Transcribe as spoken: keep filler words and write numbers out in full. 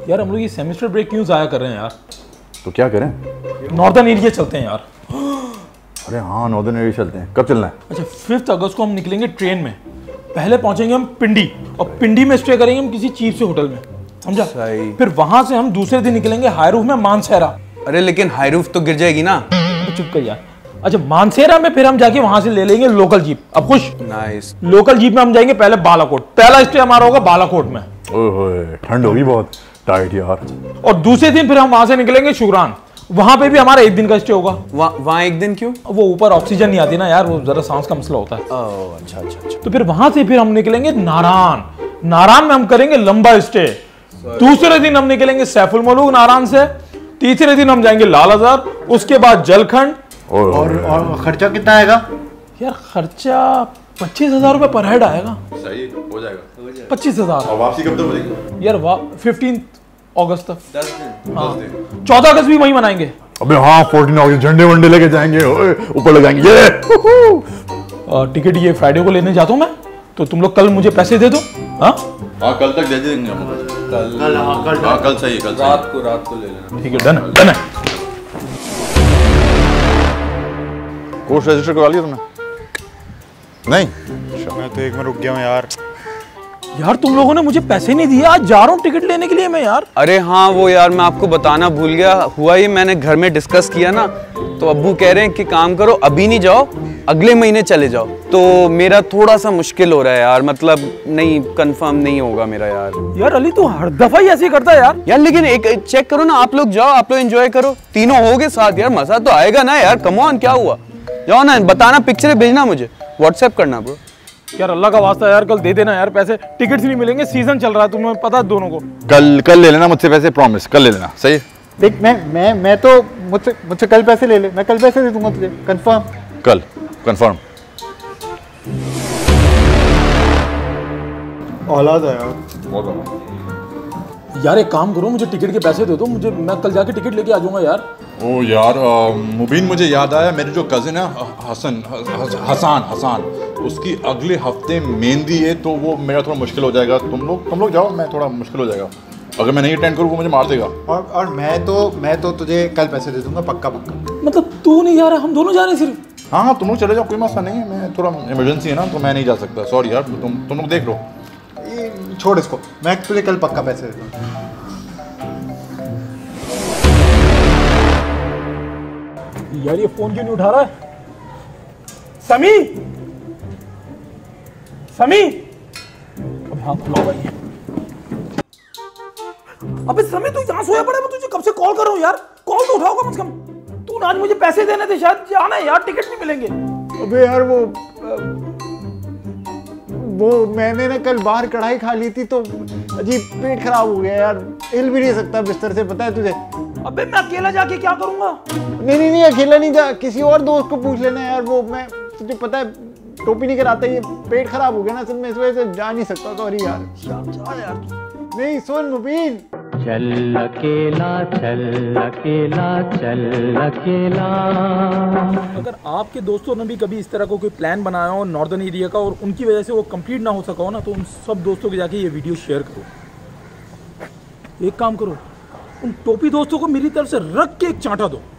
यार हम लोग ये सेमेस्टर ब्रेक क्यों जाया कर रहे हैं यार? तो क्या करें? नॉर्दर्न एरिया चलते हैं यार। अरे हाँ, नॉर्दर्न एरिया चलते हैं। कब चलना है? अच्छा, फिफ्थ अगस्त को हम निकलेंगे ट्रेन में। पहले पहुंचेंगे हम पिंडी और पिंडी में स्टे करेंगे हम किसी चीप से होटल में, समझा? फिर वहां से हम दूसरे दिन निकलेंगे हाईरूफ में मानसेरा। अरे लेकिन हाईरूफ तो गिर जाएगी ना। तो चुप कर यार। अच्छा, मानसेरा में फिर हम जाके वहां से ले लेंगे लोकल जीप। अब खुश? नाइस। लोकल जीप में हम जाएंगे पहले बालाकोट। पहला स्टे हमारा होगा बालाकोट में। ओए ठंड होगी बहुत, टाइट यार। और दूसरे दिन फिर हम वहां से निकलेंगे शुगरान। वहां पे भी हमारा एक दिन का स्टे होगा। वहां एक दिन क्यों? वो ऊपर ऑक्सीजन नहीं आती ना यार, वो जरा सांस का मसला होता है। ओह अच्छा अच्छा अच्छा। तो फिर वहां से फिर हम निकलेंगे नारायण। नारायण में हम करेंगे लंबा स्टे। दूसरे दिन हम निकलेंगे सैफुल मलूक नारायण से। तीसरे दिन हम जाएंगे लाल हजार, उसके बाद जलखंड। और, और खर्चा कितना आएगा यार? खर्चा पच्चीस हजार रुपए पर हेड आएगा। सही हो जाएगा। पच्चीस हजार। और वापसी कब तक बनेगी? यार वाह, फिफ्टीन अगस्त तक। दस दिन। हाँ, चौदह अगस्त भी वहीं मनाएंगे। अबे हाँ, फोर्टीन अगस्त झंडे वंडे लेके जाएंगे, ऊपर लगाएंगे ये। टिकट ये फ्राइडे को लेने जाता हूँ मैं, तो तुम लोग कल मुझे पैसे दे दो। हाँ हाँ, कल तक दे देंगे हम। कल कल हाँ कल हाँ कल सही है, कल रात को रात को ले लेना। ठीक है, डन है, डन है। कोर्स रजिस्टर करवा लिया तुमने? नहीं? मैं तो एक में रुक गया हूँ यार। यार तुम लोगों ने मुझे पैसे नहीं दिए, आज जा रहा हूँ टिकट लेने के लिए मैं यार। अरे हाँ वो यार मैं आपको बताना भूल गया। हुआ ये मैंने घर में डिस्कस किया ना, तो अब्बू कह रहे हैं कि काम करो अभी नहीं जाओ, अगले महीने चले जाओ। तो मेरा थोड़ा सा मुश्किल हो रहा है यार, मतलब नहीं कंफर्म नहीं होगा मेरा यार। यार अली तू हर दफा ही ऐसे करता है यार। यार लेकिन एक चेक करो ना, आप लोग जाओ, आप लोग एंजॉय करो, तीनों होगे साथ यार, मजा तो आएगा ना यार। कम ऑन, क्या हुआ? जाओ ना, बताना, पिक्चरें भेजना मुझे, व्हाट्सएप करना ब्रो। यार अल्लाह का वास्ता यार, कल दे देना यार पैसे, टिकट्स नहीं मिलेंगे, सीजन चल रहा है, तुम्हें पता है दोनों को। कल कल ले लेना मुझसे पैसे, प्रॉमिस, कल ले लेना। सही? देख मैं मैं मैं तो मुझसे मुझसे कल पैसे ले ले, मैं कल पैसे दे दूंगा तुझे, कंफर्म। कल कंफर्म। औलाद है यार। यार एक काम करो, मुझे टिकट के पैसे दे दो, मुझे मैं कल जाके टिकट लेके आ जाऊंगा यार। ओ यार मुबीन, मुझे याद आया, मेरे जो कजिन है हसन हसान हसान उसकी अगले हफ्ते मेहंदी है, तो वो मेरा थोड़ा मुश्किल हो जाएगा। तुम लोग तुम लोग जाओ, मैं थोड़ा मुश्किल हो जाएगा अगर मैं नहीं अटेंड करूँ, वो मुझे मार देगा। और और मैं तो मैं तो तुझे कल पैसे दे दूंगा, पक्का पक्का। मतलब तू नहीं जा रहा, हम दोनों जा रहे हैं सिर्फ? हाँ हाँ, तुम लोग चले जाओ, कोई मसला नहीं है। मैं थोड़ा इमरजेंसी है ना, तो मैं नहीं जा सकता, सॉरी यार। तुम तुम लोग देख लो, ये छोड़ इसको, मैं तुझे कल पक्का पैसे दे दूंगा। यार ये फोन क्यों नहीं उठा रहा है? समी, समी, अबे हाँ खुला भाई। अबे समी तू यहाँ सोया पड़ा है, मैं तुझे कब से कॉल कर रहा हूँ यार, कॉल तो उठाओ कम से कम। तू आज मुझे पैसे देने थे, शायद जाना है यार, टिकट नहीं मिलेंगे। अबे यार वो वो मैंने ना कल बाहर कढ़ाई खा ली थी, तो अजीब पेट खराब हो गया यार, हिल भी नहीं सकता बिस्तर से, पता है तुझे। अबे मैं अकेला जाके क्या करूंगा? नहीं नहीं नहीं, अकेला नहीं जा, किसी और दोस्त को पूछ लेना यार। वो मैं तुझे पता है टोपी नहीं कराता, ये पेट खराब हो गया ना, सब में इस वजह से जा नहीं सकता। सॉरी यार। जा यार। नहीं सुन मुबीन, चल अकेला चल अकेला चल अकेला। अगर आपके दोस्तों ने भी कभी इस तरह का को कोई प्लान बनाया हो नॉर्दर्न एरिया का, और उनकी वजह से वो कंप्लीट ना हो सका हो ना, तो उन सब दोस्तों के जाके ये वीडियो शेयर करो। एक काम करो, उन टोपी दोस्तों को मेरी तरफ से रख के एक चांटा दो।